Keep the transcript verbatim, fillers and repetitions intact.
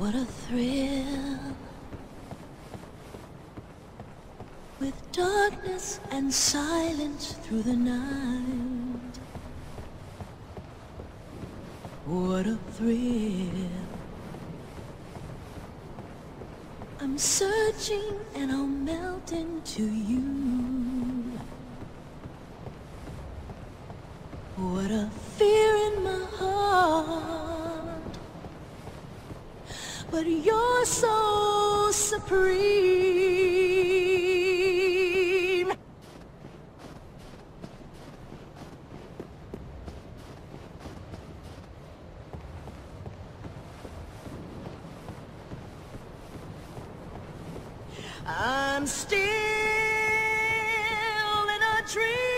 What a thrill, with darkness and silence through the night. What a thrill. I'm searching and I'll melt into you. What a fear in my heart, but you're so supreme. I'm still in a dream.